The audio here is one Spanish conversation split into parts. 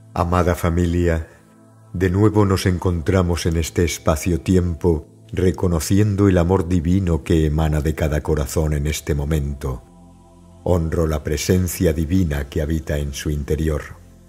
Amada familia, de nuevo nos encontramos en este espacio-tiempo reconociendo el amor divino que emana de cada corazón en este momento. Honro la presencia divina que habita en su interior.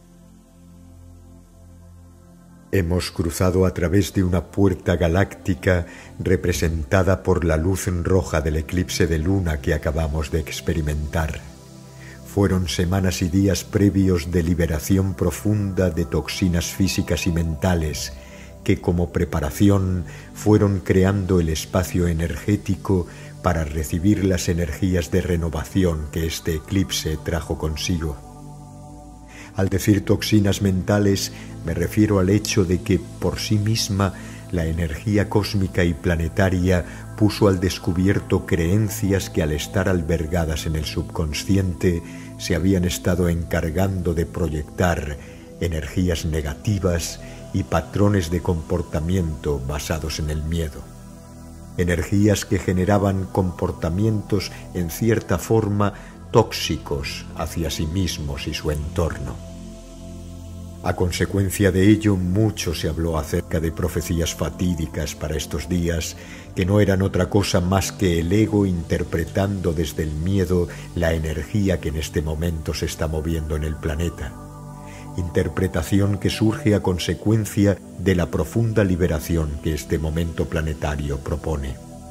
Hemos cruzado a través de una puerta galáctica representada por la luz roja del eclipse de luna que acabamos de experimentar. Fueron semanas y días previos de liberación profunda de toxinas físicas y mentales que como preparación fueron creando el espacio energético para recibir las energías de renovación que este eclipse trajo consigo. Al decir toxinas mentales me refiero al hecho de que por sí misma la energía cósmica y planetaria puso al descubierto creencias que al estar albergadas en el subconsciente se habían estado encargando de proyectar energías negativas y patrones de comportamiento basados en el miedo. Energías que generaban comportamientos en cierta forma tóxicos hacia sí mismos y su entorno. A consecuencia de ello, mucho se habló acerca de profecías fatídicas para estos días, que no eran otra cosa más que el ego interpretando desde el miedo la energía que en este momento se está moviendo en el planeta. Interpretación que surge a consecuencia de la profunda liberación que este momento planetario propone.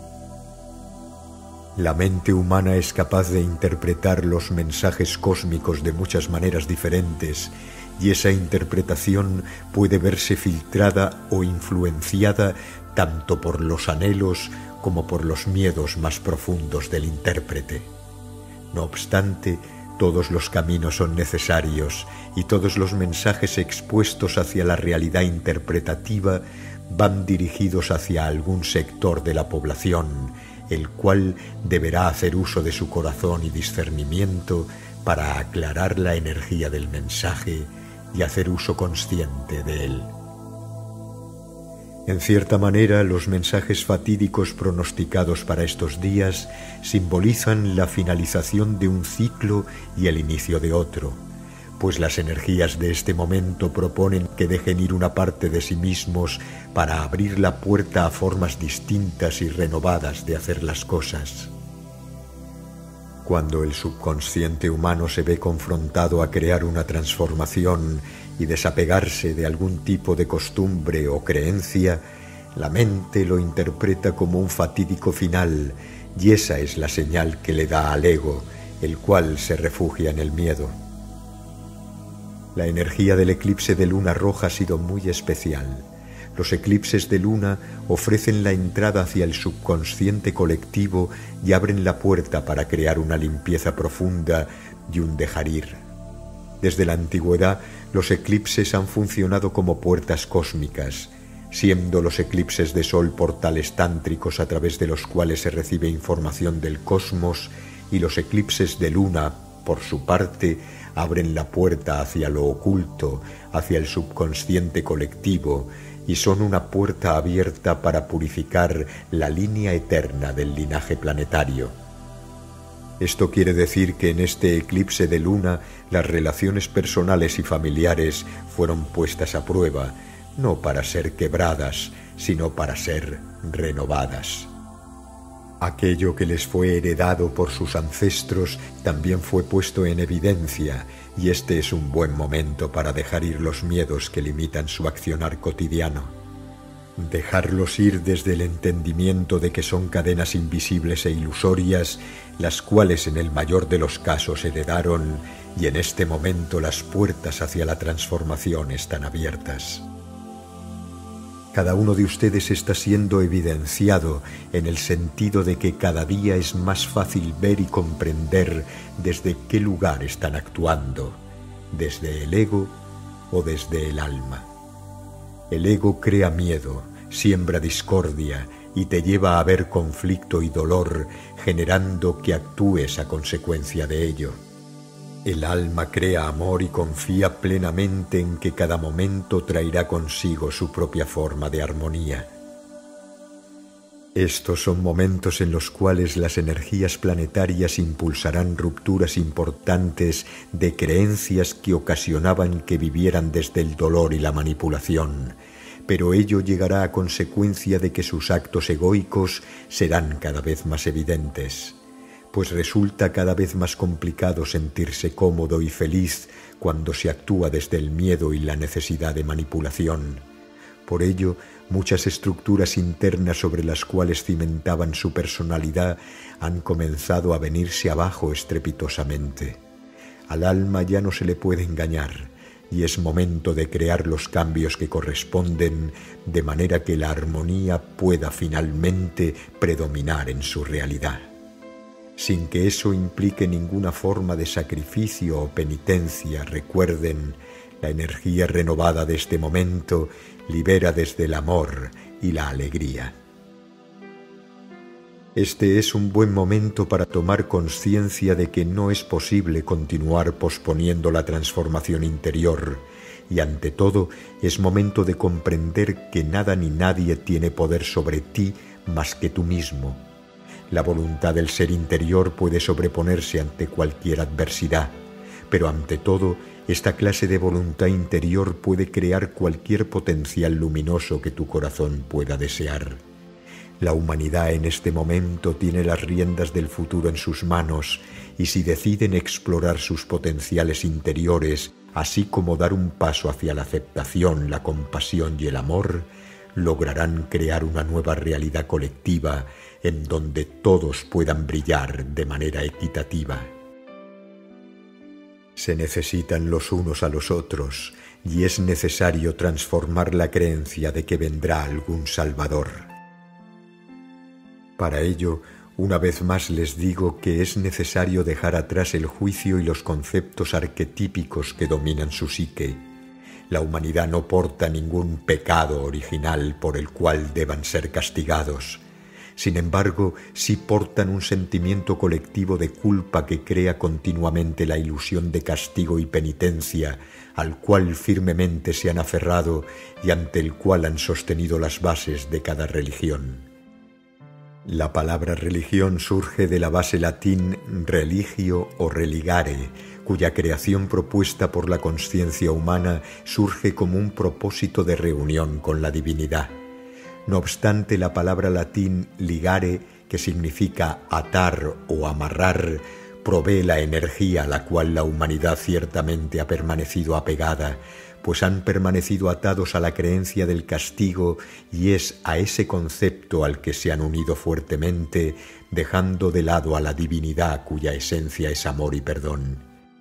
La mente humana es capaz de interpretar los mensajes cósmicos de muchas maneras diferentes, y esa interpretación puede verse filtrada o influenciada tanto por los anhelos como por los miedos más profundos del intérprete. No obstante, todos los caminos son necesarios y todos los mensajes expuestos hacia la realidad interpretativa van dirigidos hacia algún sector de la población, el cual deberá hacer uso de su corazón y discernimiento para aclarar la energía del mensaje y hacer uso consciente de él. En cierta manera, los mensajes fatídicos pronosticados para estos días simbolizan la finalización de un ciclo y el inicio de otro, pues las energías de este momento proponen que dejen ir una parte de sí mismos para abrir la puerta a formas distintas y renovadas de hacer las cosas. Cuando el subconsciente humano se ve confrontado a crear una transformación y desapegarse de algún tipo de costumbre o creencia, la mente lo interpreta como un fatídico final, y esa es la señal que le da al ego, el cual se refugia en el miedo. La energía del eclipse de luna roja ha sido muy especial. Los eclipses de luna ofrecen la entrada hacia el subconsciente colectivo y abren la puerta para crear una limpieza profunda y un dejar ir. Desde la antigüedad, los eclipses han funcionado como puertas cósmicas, siendo los eclipses de sol portales tántricos a través de los cuales se recibe información del cosmos, y los eclipses de luna, por su parte, abren la puerta hacia lo oculto, hacia el subconsciente colectivo, y son una puerta abierta para purificar la línea eterna del linaje planetario. Esto quiere decir que en este eclipse de luna las relaciones personales y familiares fueron puestas a prueba, no para ser quebradas, sino para ser renovadas. Aquello que les fue heredado por sus ancestros también fue puesto en evidencia, y este es un buen momento para dejar ir los miedos que limitan su accionar cotidiano. Dejarlos ir desde el entendimiento de que son cadenas invisibles e ilusorias, las cuales en el mayor de los casos heredaron, y en este momento las puertas hacia la transformación están abiertas. Cada uno de ustedes está siendo evidenciado en el sentido de que cada día es más fácil ver y comprender desde qué lugar están actuando, desde el ego o desde el alma. El ego crea miedo, siembra discordia y te lleva a ver conflicto y dolor, generando que actúes a consecuencia de ello. El alma crea amor y confía plenamente en que cada momento traerá consigo su propia forma de armonía. Estos son momentos en los cuales las energías planetarias impulsarán rupturas importantes de creencias que ocasionaban que vivieran desde el dolor y la manipulación, pero ello llegará a consecuencia de que sus actos egoicos serán cada vez más evidentes, pues resulta cada vez más complicado sentirse cómodo y feliz cuando se actúa desde el miedo y la necesidad de manipulación. Por ello, muchas estructuras internas sobre las cuales cimentaban su personalidad han comenzado a venirse abajo estrepitosamente. Al alma ya no se le puede engañar, y es momento de crear los cambios que corresponden, de manera que la armonía pueda finalmente predominar en su realidad. Sin que eso implique ninguna forma de sacrificio o penitencia, recuerden, la energía renovada de este momento libera desde el amor y la alegría. Este es un buen momento para tomar conciencia de que no es posible continuar posponiendo la transformación interior y, ante todo, es momento de comprender que nada ni nadie tiene poder sobre ti más que tú mismo. La voluntad del ser interior puede sobreponerse ante cualquier adversidad, pero ante todo, esta clase de voluntad interior puede crear cualquier potencial luminoso que tu corazón pueda desear. La humanidad en este momento tiene las riendas del futuro en sus manos y si deciden explorar sus potenciales interiores, así como dar un paso hacia la aceptación, la compasión y el amor, lograrán crear una nueva realidad colectiva en donde todos puedan brillar de manera equitativa. Se necesitan los unos a los otros y es necesario transformar la creencia de que vendrá algún Salvador. Para ello, una vez más les digo que es necesario dejar atrás el juicio y los conceptos arquetípicos que dominan su psique. La humanidad no porta ningún pecado original por el cual deban ser castigados. Sin embargo, sí portan un sentimiento colectivo de culpa que crea continuamente la ilusión de castigo y penitencia, al cual firmemente se han aferrado y ante el cual han sostenido las bases de cada religión. La palabra religión surge de la base latín religio o religare, cuya creación propuesta por la conciencia humana surge como un propósito de reunión con la divinidad. No obstante, la palabra latín ligare, que significa atar o amarrar, provee la energía a la cual la humanidad ciertamente ha permanecido apegada, pues han permanecido atados a la creencia del castigo y es a ese concepto al que se han unido fuertemente, dejando de lado a la divinidad cuya esencia es amor y perdón.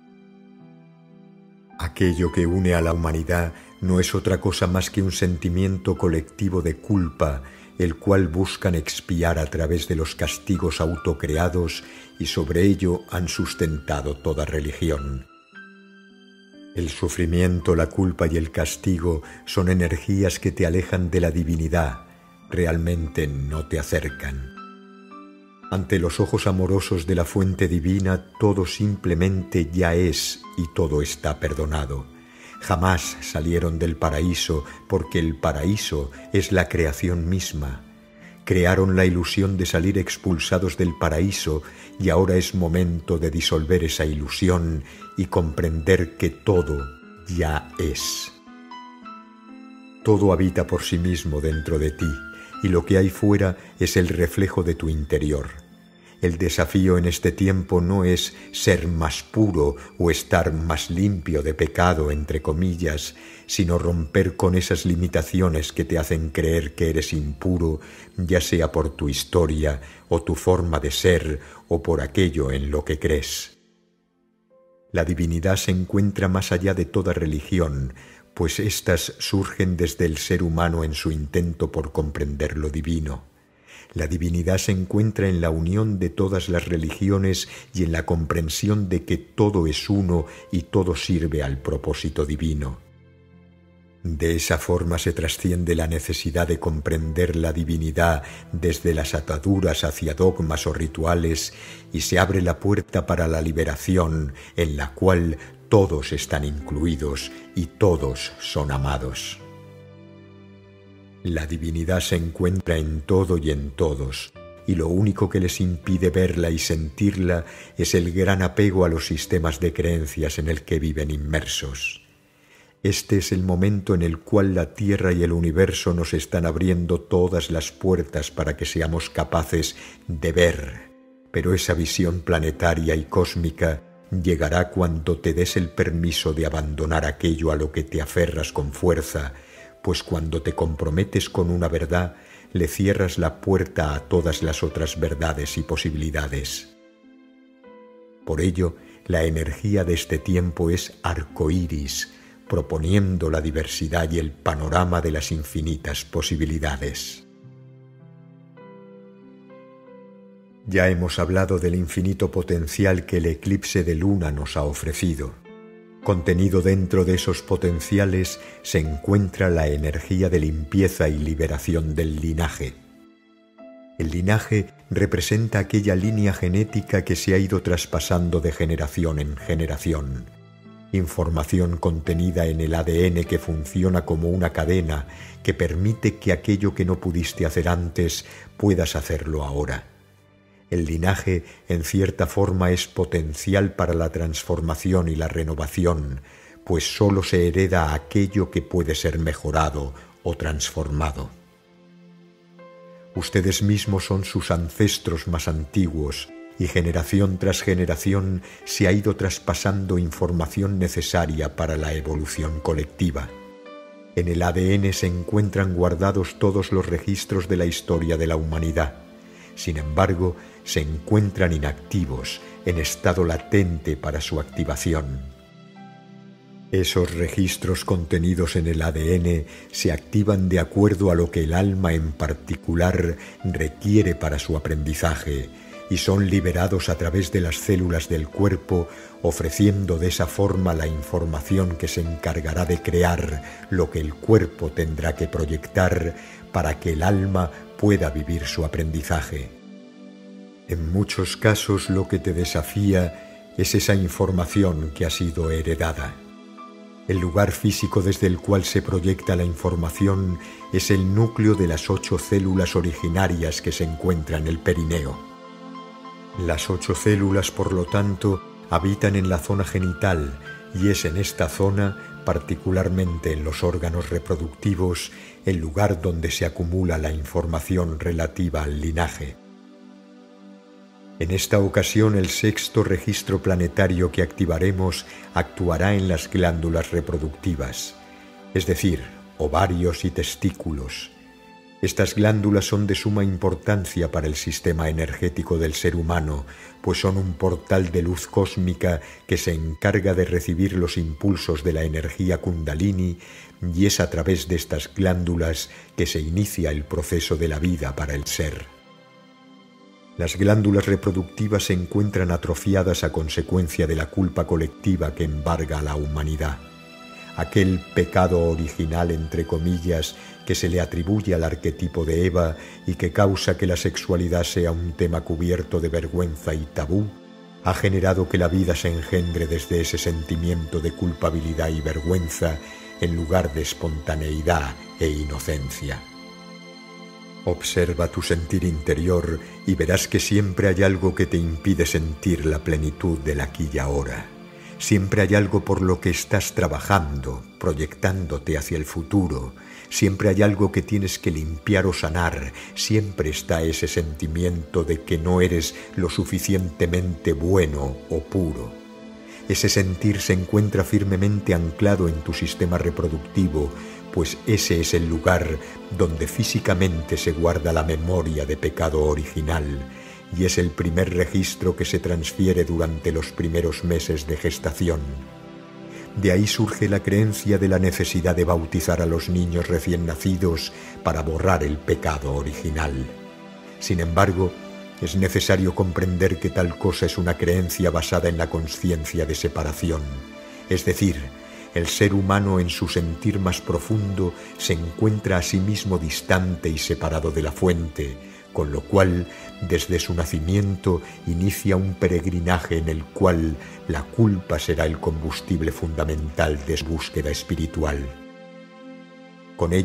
Aquello que une a la humanidad no es otra cosa más que un sentimiento colectivo de culpa, el cual buscan expiar a través de los castigos autocreados y sobre ello han sustentado toda religión. El sufrimiento, la culpa y el castigo son energías que te alejan de la divinidad, realmente no te acercan. Ante los ojos amorosos de la fuente divina, todo simplemente ya es y todo está perdonado. Jamás salieron del paraíso porque el paraíso es la creación misma. Crearon la ilusión de salir expulsados del paraíso y ahora es momento de disolver esa ilusión y comprender que todo ya es. Todo habita por sí mismo dentro de ti y lo que hay fuera es el reflejo de tu interior. El desafío en este tiempo no es ser más puro o estar más limpio de pecado, entre comillas, sino romper con esas limitaciones que te hacen creer que eres impuro, ya sea por tu historia o tu forma de ser o por aquello en lo que crees. La divinidad se encuentra más allá de toda religión, pues éstas surgen desde el ser humano en su intento por comprender lo divino. La divinidad se encuentra en la unión de todas las religiones y en la comprensión de que todo es uno y todo sirve al propósito divino. De esa forma se trasciende la necesidad de comprender la divinidad desde las ataduras hacia dogmas o rituales y se abre la puerta para la liberación en la cual todos están incluidos y todos son amados. La divinidad se encuentra en todo y en todos, y lo único que les impide verla y sentirla es el gran apego a los sistemas de creencias en el que viven inmersos. Este es el momento en el cual la Tierra y el universo nos están abriendo todas las puertas para que seamos capaces de ver, pero esa visión planetaria y cósmica llegará cuando te des el permiso de abandonar aquello a lo que te aferras con fuerza, pues cuando te comprometes con una verdad, le cierras la puerta a todas las otras verdades y posibilidades. Por ello, la energía de este tiempo es arcoíris, proponiendo la diversidad y el panorama de las infinitas posibilidades. Ya hemos hablado del infinito potencial que el eclipse de luna nos ha ofrecido. Contenido dentro de esos potenciales se encuentra la energía de limpieza y liberación del linaje. El linaje representa aquella línea genética que se ha ido traspasando de generación en generación. Información contenida en el ADN que funciona como una cadena que permite que aquello que no pudiste hacer antes puedas hacerlo ahora. El linaje, en cierta forma, es potencial para la transformación y la renovación, pues sólo se hereda aquello que puede ser mejorado o transformado. Ustedes mismos son sus ancestros más antiguos, y generación tras generación se ha ido traspasando información necesaria para la evolución colectiva. En el ADN se encuentran guardados todos los registros de la historia de la humanidad. Sin embargo, se encuentran inactivos, en estado latente para su activación. Esos registros contenidos en el ADN se activan de acuerdo a lo que el alma en particular requiere para su aprendizaje y son liberados a través de las células del cuerpo, ofreciendo de esa forma la información que se encargará de crear lo que el cuerpo tendrá que proyectar para que el alma pueda vivir su aprendizaje. En muchos casos lo que te desafía es esa información que ha sido heredada. El lugar físico desde el cual se proyecta la información es el núcleo de las 8 células originarias que se encuentran en el perineo. Las 8 células, por lo tanto, habitan en la zona genital y es en esta zona, particularmente en los órganos reproductivos, el lugar donde se acumula la información relativa al linaje. En esta ocasión, el 6º registro planetario que activaremos actuará en las glándulas reproductivas, es decir, ovarios y testículos. Estas glándulas son de suma importancia para el sistema energético del ser humano, pues son un portal de luz cósmica que se encarga de recibir los impulsos de la energía Kundalini, y es a través de estas glándulas que se inicia el proceso de la vida para el ser. Las glándulas reproductivas se encuentran atrofiadas a consecuencia de la culpa colectiva que embarga a la humanidad. Aquel pecado original, entre comillas, que se le atribuye al arquetipo de Eva y que causa que la sexualidad sea un tema cubierto de vergüenza y tabú, ha generado que la vida se engendre desde ese sentimiento de culpabilidad y vergüenza en lugar de espontaneidad e inocencia. Observa tu sentir interior y verás que siempre hay algo que te impide sentir la plenitud del aquí y ahora. Siempre hay algo por lo que estás trabajando, proyectándote hacia el futuro. Siempre hay algo que tienes que limpiar o sanar. Siempre está ese sentimiento de que no eres lo suficientemente bueno o puro. Ese sentir se encuentra firmemente anclado en tu sistema reproductivo, pues ese es el lugar donde físicamente se guarda la memoria de pecado original y es el primer registro que se transfiere durante los primeros meses de gestación. De ahí surge la creencia de la necesidad de bautizar a los niños recién nacidos para borrar el pecado original. Sin embargo, es necesario comprender que tal cosa es una creencia basada en la conciencia de separación, es decir, el ser humano en su sentir más profundo se encuentra a sí mismo distante y separado de la fuente, con lo cual, desde su nacimiento, inicia un peregrinaje en el cual la culpa será el combustible fundamental de su búsqueda espiritual. Con ello,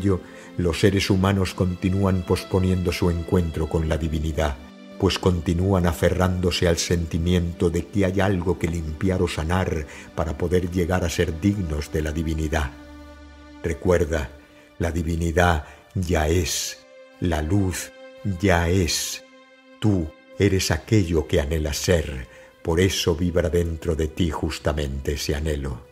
los seres humanos continúan posponiendo su encuentro con la divinidad, pues continúan aferrándose al sentimiento de que hay algo que limpiar o sanar para poder llegar a ser dignos de la divinidad. Recuerda, la divinidad ya es, la luz ya es. Tú eres aquello que anhelas ser, por eso vibra dentro de ti justamente ese anhelo.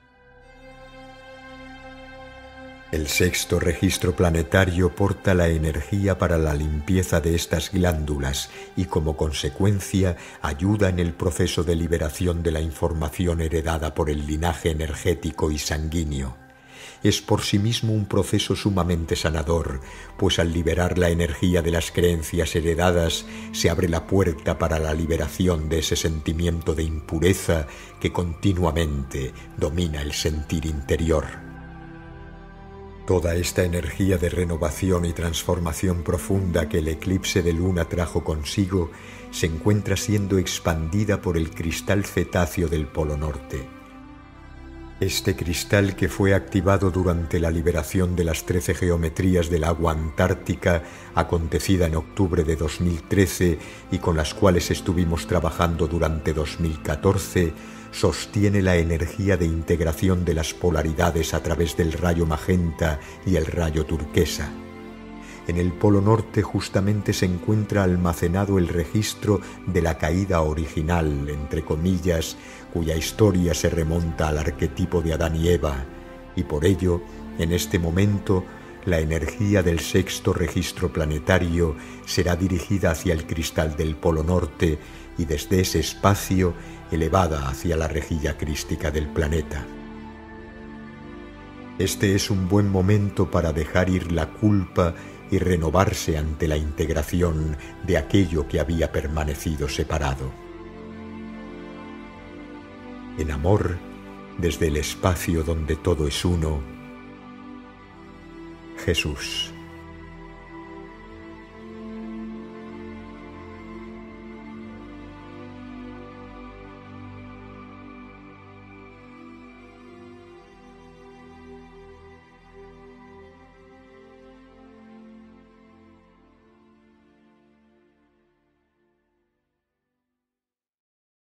El sexto registro planetario porta la energía para la limpieza de estas glándulas y como consecuencia ayuda en el proceso de liberación de la información heredada por el linaje energético y sanguíneo. Es por sí mismo un proceso sumamente sanador, pues al liberar la energía de las creencias heredadas se abre la puerta para la liberación de ese sentimiento de impureza que continuamente domina el sentir interior. Toda esta energía de renovación y transformación profunda que el eclipse de luna trajo consigo se encuentra siendo expandida por el cristal cetáceo del Polo Norte. Este cristal, que fue activado durante la liberación de las 13 geometrías del agua antártica, acontecida en octubre de 2013 y con las cuales estuvimos trabajando durante 2014, sostiene la energía de integración de las polaridades a través del rayo magenta y el rayo turquesa. En el Polo Norte justamente se encuentra almacenado el registro de la caída original, entre comillas, cuya historia se remonta al arquetipo de Adán y Eva, y por ello, en este momento, la energía del sexto registro planetario será dirigida hacia el cristal del Polo Norte y desde ese espacio elevada hacia la rejilla crística del planeta. Este es un buen momento para dejar ir la culpa y renovarse ante la integración de aquello que había permanecido separado. En amor, desde el espacio donde todo es uno, Jesús.